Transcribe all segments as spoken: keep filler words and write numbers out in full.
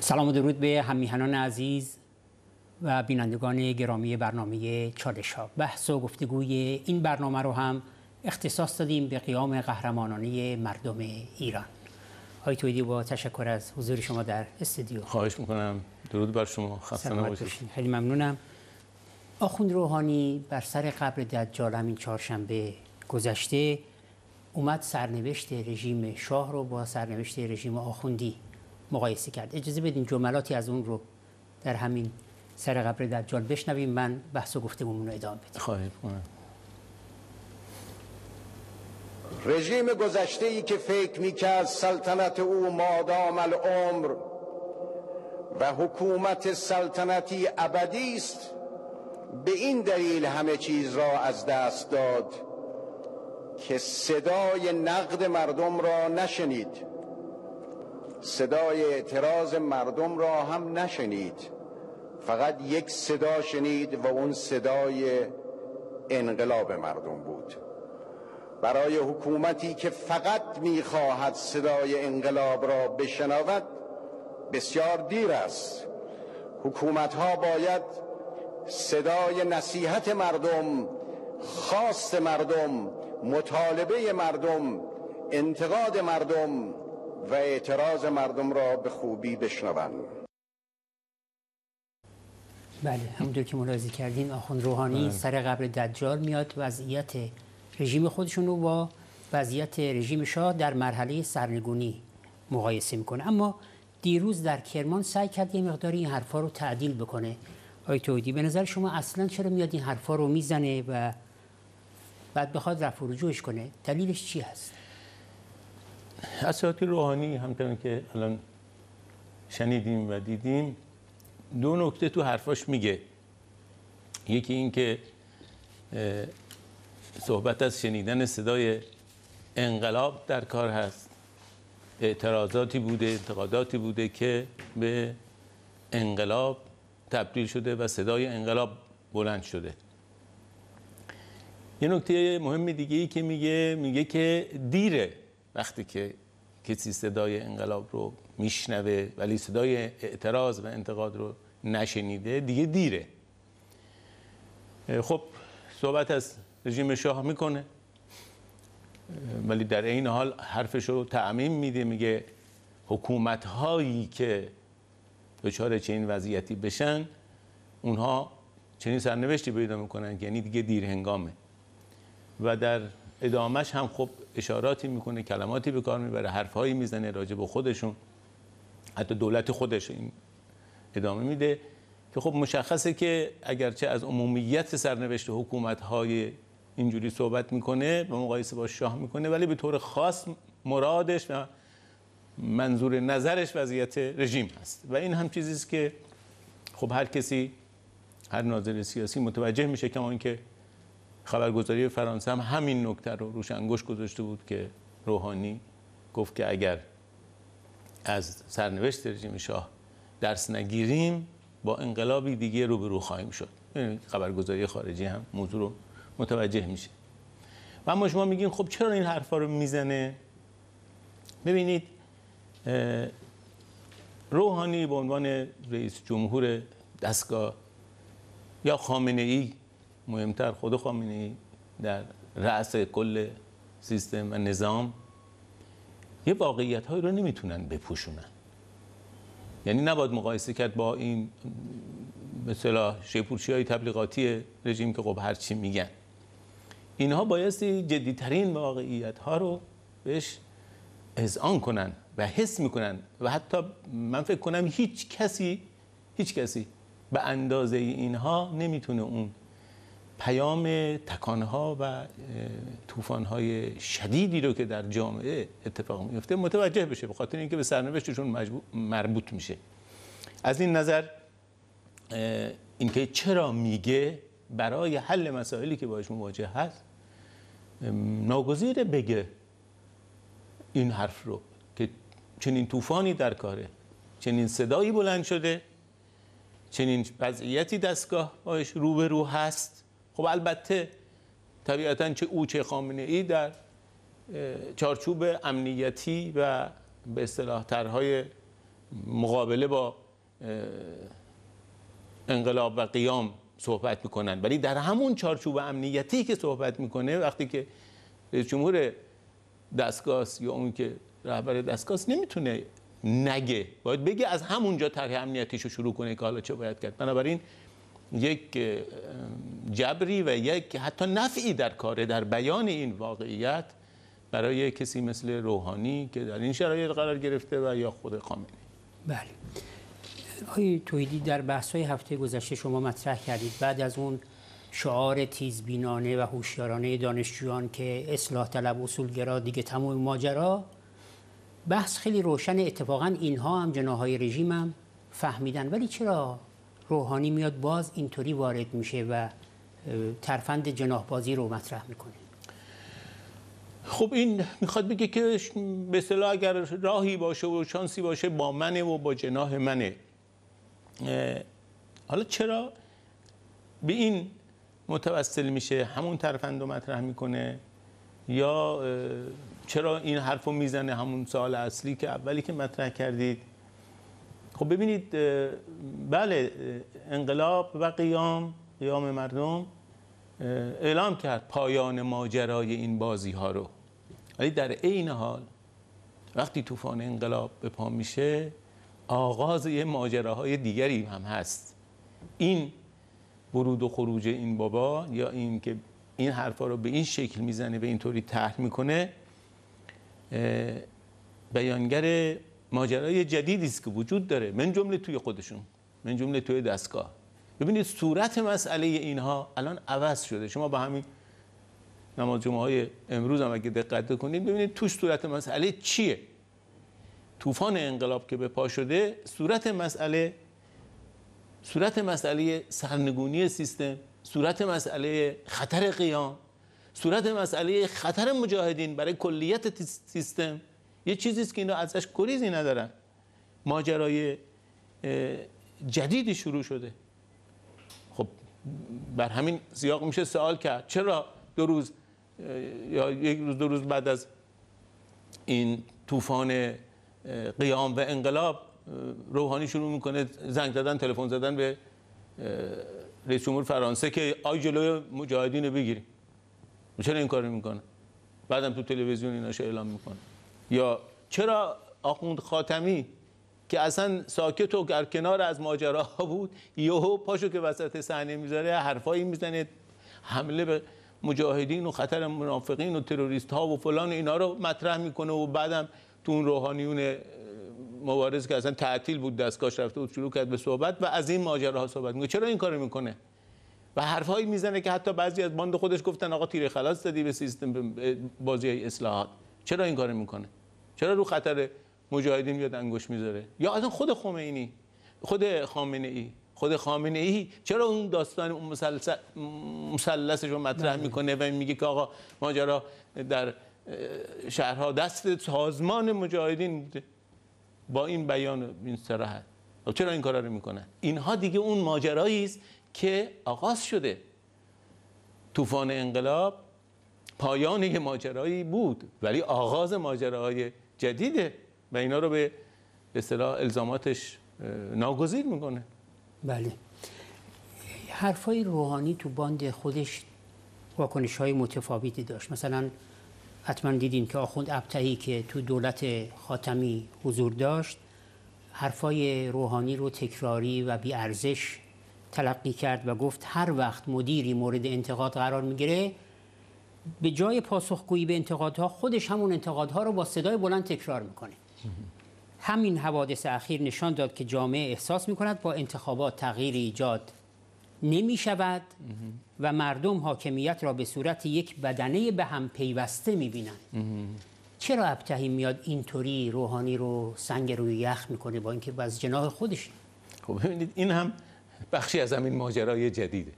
سلام و درود به هم‌میهنان عزیز و بینندگان گرامی برنامه چالش ها. بحث و گفتگوی این برنامه رو هم اختصاص دادیم به قیام قهرمانانه مردم ایران. آقای توییدی، با تشکر از حضور شما در استودیو. خواهش میکنم. درود بر شما. خسته نباشید. خیلی ممنونم. آخوند روحانی بر سر قبر دجال همین چهارشنبه گذشته اومد سرنوشت رژیم شاه رو با سرنوشت رژیم آخوندی مقایسه کرد. اجازه بدین جملاتی از اون رو در همین سر قبر دجال بشنویم، من بحث و گفتگومون رو ادامه بدیم. خواهش میکنم. رژیم گذشته‌ای که فکر می‌کرد سلطنت او مادام العمر و حکومت سلطنتی ابدی است، به این دلیل همه چیز را از دست داد که صدای نقد مردم را نشنید، صدای اعتراض مردم را هم نشنید، فقط یک صدا شنید و اون صدای انقلاب مردم بود. برای حکومتی که فقط می‌خواهد صدای انقلاب را بشنود بسیار دیر است. حکومت‌ها باید صدای نصیحت مردم، خواست مردم، مطالبه مردم، انتقاد مردم و اعتراض مردم را به خوبی بشنوند. بله، همونطور که ملاحظه کردین آخوند روحانی سر قبر دجال میاد وضعیت رژیم خودشون رو با وضعیت رژیم شاه در مرحله سرنگونی مقایسه میکنه. اما دیروز در کرمان سعی کرد یه مقداری این حرفا رو تعدیل بکنه. آقای توییدی، به نظر شما اصلا چرا میاد این حرفا رو میزنه و بعد بخواد رفع و رجوعش کنه؟ دلیلش چی هست؟ اساتید روحانی همونطور که الان شنیدیم و دیدیم دو نکته تو حرفاش میگه. یکی این که صحبت از شنیدن صدای انقلاب در کار هست، اعتراضاتی بوده، انتقاداتی بوده که به انقلاب تبدیل شده و صدای انقلاب بلند شده. یه نکته مهم دیگه ای که میگه میگه که دیره وقتی که کسی صدای انقلاب رو میشنوه ولی صدای اعتراض و انتقاد رو نشنیده، دیگه دیره. خب صحبت از رژیم شاه میکنه ولی در این حال حرفش رو تعمیم میده، میگه حکومت هایی که دچار چنین وضعیتی بشن اونها چنین سرنوشتی پیدا میکنن، یعنی دیگه دیر هنگامه. و در ادامهش هم خب اشاراتی میکنه، کلماتی به کار میبره، حرفهایی میزنه راجع به خودشون، حتی دولت خودش این ادامه میده که خب مشخصه که اگرچه از عمومیت سرنوشت حکومت‌های اینجوری صحبت میکنه و مقایسه با شاه میکنه، ولی به طور خاص مرادش و منظور نظرش وضعیت رژیم هست. و این هم چیزی است که خب هر کسی، هر ناظر سیاسی متوجه میشه. کما اینکه خبرگزاری فرانسه هم همین نکته رو روش انگشت گذاشته بود که روحانی گفت که اگر از سرنوشت رژیم شاه درس نگیریم با انقلابی دیگه روبرو خواهیم شد. خبرگزاری خارجی هم موضوع رو متوجه میشه. و اما شما میگین خب چرا این حرفا رو میزنه؟ ببینید، روحانی به عنوان رئیس جمهور دستگاه یا خامنه ای، مهمتر خود خامنه ای در رأس کل سیستم و نظام، یه واقعیت هایی رو نمیتونن بپوشونن. یعنی نباید مقایسه کرد با این به اصطلاح شیپورچی های تبلیغاتی رژیم که خب هرچی میگن. اینها بایستی جدیترین واقعیت ها رو بهش اذعان کنن و حس میکنن و حتی من فکر کنم هیچ کسی هیچ کسی به اندازه اینها نمیتونه اون پیام تکانها و طوفان‌های شدیدی رو که در جامعه اتفاق میفته متوجه بشه، به خاطر اینکه به سرنوشتشون مربوط میشه. از این نظر اینکه چرا میگه برای حل مسائلی که باهاش مواجه هست ناگزیره بگه این حرف رو که چنین طوفانی در کاره، چنین صدایی بلند شده، چنین وضعیتی دستگاه باهاش روبرو هست. خب البته طبیعتاً چه او چه خامنه ای در چارچوب امنیتی و به اصطلاح طرح‌های مقابله با انقلاب و قیام صحبت میکنن، ولی در همون چارچوب امنیتی که صحبت میکنه، وقتی که رئیس جمهور دستگاه یا اون که رهبر دستگاه نمیتونه نگه، باید بگه از همونجا طرح امنیتیشو شروع کنه که حالا چه باید کرد. بنابراین یک جبری و یک حتی نفعی در کاره در بیان این واقعیت برای کسی مثل روحانی که در این شرایط قرار گرفته و یا خود خامنه‌ای. بله. آقای توحیدی، در بحث‌های هفته گذشته شما مطرح کردید بعد از اون شعار تیزبینانه و هوشیارانه دانشجویان که اصلاح طلب اصولگرا دیگه تمام ماجرا، بحث خیلی روشن اتفاقا اینها هم جناح‌های رژیم هم فهمیدن، ولی چرا روحانی میاد باز اینطوری وارد میشه و ترفند جناح‌بازی رو مطرح میکنه؟ خب این میخواد بگه که به اصطلاح اگر راهی باشه و شانسی باشه با منه و با جناح منه. حالا چرا به این متوسل میشه، همون ترفند رو مطرح میکنه، یا چرا این حرف رو میزنه؟ همون سوال اصلی که اولی که مطرح کردید. خب ببینید، بله انقلاب و قیام قیام مردم اعلام کرد پایان ماجرای این بازی ها رو، ولی در عین حال وقتی طوفان انقلاب به پا میشه آغاز یه ماجراهای دیگری هم هست. این ورود و خروج این بابا یا این که این حرفا رو به این شکل میزنه، به این طوری طرح میکنه، بیانگر ماجرای جدیدی است که وجود داره، من جمله توی خودشون، من جمله توی دستگاه. ببینید صورت مسئله اینها الان عوض شده. شما با همین نماز جمعه های امروز هم اگه دقت کنید ببینید توش صورت مسئله چیه. طوفان انقلاب که به پا شده، صورت مسئله صورت مسئله سرنگونی سیستم، صورت مسئله خطر قیام، صورت مسئله خطر مجاهدین برای کلیت سیستم، یه چیزی است که اینا ازش گریزی ندارن. ماجرای جدیدی شروع شده. خب بر همین سیاق میشه سوال کرد چرا دو روز یا یک روز دو روز بعد از این طوفان قیام و انقلاب روحانی شروع میکنه زنگ زدن، تلفن زدن به رئیس جمهور فرانسه که آی جلوی مجاهدین رو بگیریم. چرا این کارو میکنه؟ بعدم تو تلویزیون ایناشو اعلام میکنه. یا چرا آخوند خاتمی که اصلا ساکت و در کنار از ماجراها بود، یهو پاشو که وسط صحنه میذاره حرفایی میزنه، حمله به مجاهدین و خطر منافقین و تروریست ها و فلان اینا رو مطرح میکنه و بعدم تو اون روحانیون مبارز که اصلا تعطیل بود دستگاهش رفته بود شروع کرد به صحبت و از این ماجراها صحبت میکنه. چرا این کارو میکنه؟ و حرفایی میزنه که حتی بعضی از باند خودش گفتن آقا تیر خلاص زدی به سیستم بازی اصلاحات. چرا این کارو میکنه؟ چرا رو خطر مجاهدین میاد انگوش میذاره؟ یا اصلا خود خمینی، خود خامنه ای خود خامنه ای چرا اون داستان اون مثلثش رو مطرح میکنه و میگه که آقا ماجرا در شهرها دست سازمان مجاهدین بوده با این بیان این صراحت؟ چرا این کارا رو میکنه؟ اینها دیگه اون ماجرایی است که آغاز شده. طوفان انقلاب پایان یک ماجرایی بود ولی آغاز ماجراهای جدیده و اینا رو به اصطلاح الزاماتش ناگزیر میکنه. بله. حرفای روحانی تو باند خودش واکنش‌های متفاوتی داشت. مثلا حتما دیدین که آخوند ابطحی که تو دولت خاتمی حضور داشت حرفای روحانی رو تکراری و بی ارزش تلقی کرد و گفت هر وقت مدیری مورد انتقاد قرار میگیره به جای پاسخگویی به انتقادها خودش همون انتقادها رو با صدای بلند تکرار میکنه. همین حوادث اخیر نشان داد که جامعه احساس میکند با انتخابات تغییر ایجاد نمیشود و مردم حاکمیت را به صورت یک بدنه به هم پیوسته میبینند. چرا ابطحی میاد اینطوری روحانی رو سنگ روی یخ میکنه با اینکه باز جناح خودش؟ خب ببینید این هم بخشی از همین ماجرای جدیده.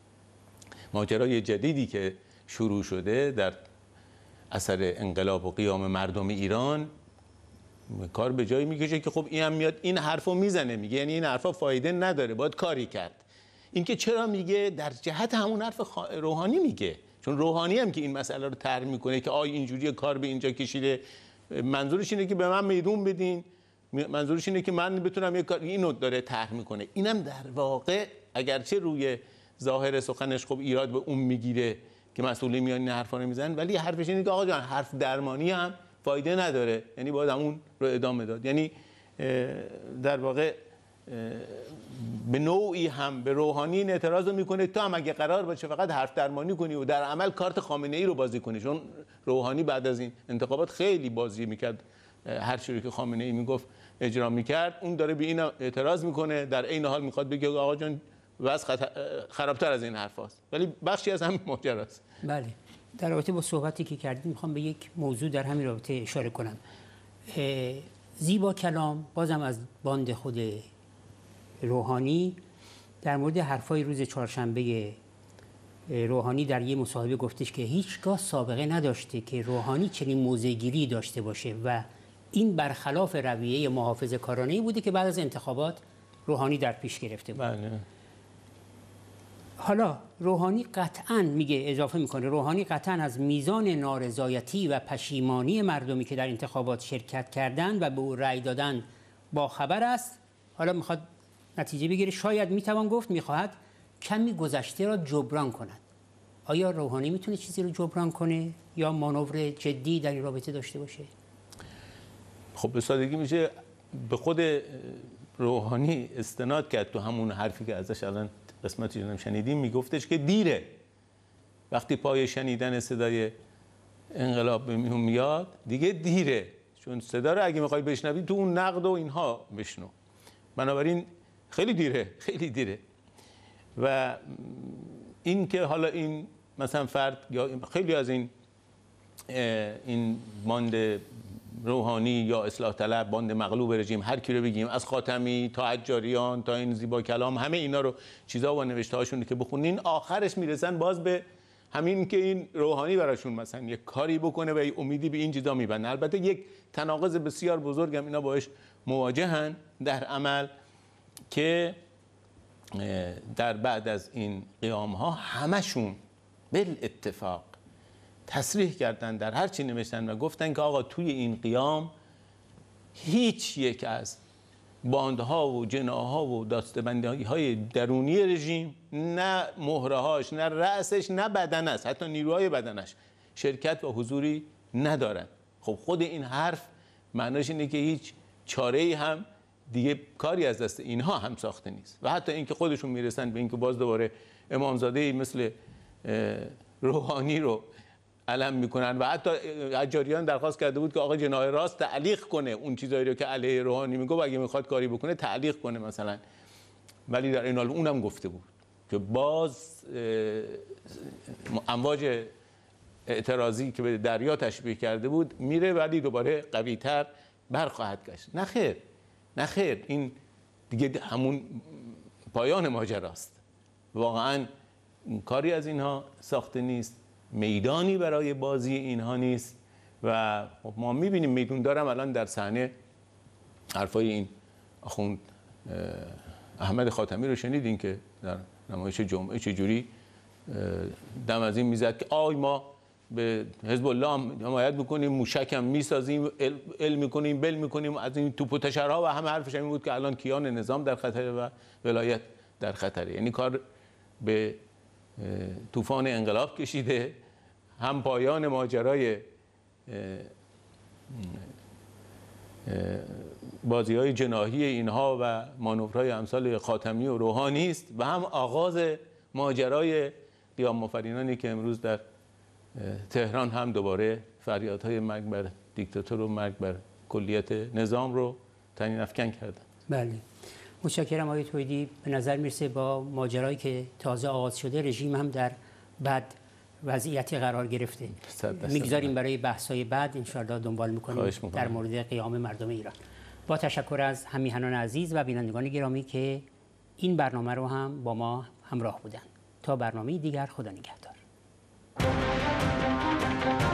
ماجرای جدیدی که شروع شده در اثر انقلاب و قیام مردم ایران کار به جایی میکشه که خب این هم میاد این حرفو میزنه، میگه یعنی این حرفا فایده نداره، باید کاری کرد. اینکه چرا میگه در جهت همون حرف روحانی میگه، چون روحانی هم که این مسئله رو طرح میکنه که آی اینجوری کار به اینجا کشیده، منظورش اینه که به من میدون بدین منظورش اینه که من بتونم یک کار اینو داره طرح میکنه. اینم در واقع اگرچه روی ظاهر سخنش خب ایراد به اون میگیره که مسئولین میان این حرفا رو میزنن، ولی حرفش اینه که آقا جان حرف درمانی هم فایده نداره، یعنی باید همون رو ادامه داد. یعنی در واقع به نوعی هم به روحانی این اعتراض رو میکنه تو هم اگه قرار باشه فقط حرف درمانی کنی و در عمل کارت خامنه ای رو بازی کنی، چون روحانی بعد از این انتخابات خیلی بازی میکرد، هر چیزی که خامنه ای میگفت اجرا میکرد، اون داره به این اعتراض میکنه، در عین حال میخواد بگه آقا جان وضع خرابتر از این حرفاست، ولی بخشی از همین ماجراست. بله، در رابطه با صحبتی که کردیم میخوام به یک موضوع در همین رابطه اشاره کنم. زیبا کلام بازم از باند خود روحانی در مورد حرفای روز چهارشنبه روحانی در یک مصاحبه گفتش که هیچگاه سابقه نداشته که روحانی چنین موضع‌گیری داشته باشه و این برخلاف رویه محافظه‌کارانه‌ای بوده که بعد از انتخابات روحانی در پیش گرفته بود. بله. حالا روحانی قطعاً میگه، اضافه میکنه، روحانی قطعاً از میزان نارضایتی و پشیمانی مردمی که در انتخابات شرکت کردند و به او رأی دادند با خبر است. حالا میخواد نتیجه بگیره، شاید میتوان گفت میخواهد کمی گذشته را جبران کند. آیا روحانی میتونه چیزی رو جبران کنه یا مانور جدی در این رابطه داشته باشه؟ خب به سادگی میشه به خود روحانی استناد کرد تو همون حرفی که ازش الان قسمتی رو شنیدیم، میگفتش که دیره. وقتی پای شنیدن صدای انقلاب به میون میاد دیگه دیره، چون صدا رو اگه میخوای بشنوی تو اون نقد و اینها بشنو، بنابراین خیلی دیره، خیلی دیره. و این که حالا این مثلا فرد یا خیلی از این این باند روحانی یا اصلاح طلب، باند مغلوب رژیم، هر کی رو بگیم، از خاتمی تا حجاریان تا این زیبا کلام، همه اینا رو چیزا و نوشته هاشون که بخونین آخرش میرسن باز به همین که این روحانی براشون مثلا یک کاری بکنه و امیدی به این چیزا میبندن. البته یک تناقض بسیار بزرگم اینا باش مواجهن در عمل که در بعد از این قیام ها همشون بالاتفاق تصریح کردن در هر چی نوشتن و گفتن که آقا توی این قیام هیچ یک از باندها و جناها و دستبندی های درونی رژیم، نه مهرهاش، نه رأسش، نه بدنش، حتی نیروهای بدنش شرکت و حضوری ندارن. خب خود این حرف معناش اینه که هیچ چاره‌ای هم دیگه کاری از دست اینها هم ساخته نیست و حتی اینکه خودشون میرسن به اینکه باز دوباره امامزاده‌ای مثل روحانی رو علم میکنن و حتی حجاریان درخواست کرده بود که آقا جناح راست تعلیق کنه اون چیزایی رو که علیه روحانی میگه و اگه میخواد کاری بکنه تعلیق کنه مثلا، ولی در این حال اونم گفته بود که باز امواج اعتراضی که به دریا تشبیه کرده بود میره ولی دوباره قوی‌تر برخواهد گشت. نه خیر، نه خیر، این دیگه همون پایان ماجراست. واقعا کاری از اینها ساخته نیست، میدانی برای بازی اینها نیست و ما میبینیم میدون دارم الان در صحنه حرفای این آخوند احمد خاتمی رو شنیدین که در نمایش جمعه چجوری دم از این میزد که آی ما به حزب الله هم حمایت میکنیم، موشک هم میسازیم، ال میکنیم، بل میکنیم، از این توپ و تشرها و همه حرفش این بود که الان کیان نظام در خطره و ولایت در خطره. یعنی کار به طوفان انقلاب کشیده، هم پایان ماجرای بازی‌های جناحی اینها و مانورهای امثال خاتمی و روحانی است و هم آغاز ماجرای قیام آفرینانی که امروز در تهران هم دوباره فریادهای مرگ بر دیکتاتور و مرگ بر کلیت نظام رو طنین افکن کردن. بله، متشکرم آقای توحیدی. به نظر میرسه با ماجرایی که تازه آغاز شده رژیم هم در بد وضعیتی قرار گرفته. میگذاریم برای بحث‌های بعد انشاءالله دنبال میکنیم در مورد قیام مردم ایران. با تشکر از همیهنان عزیز و بینندگان گرامی که این برنامه رو هم با ما همراه بودند. تا برنامه دیگر، خدا نگهدار.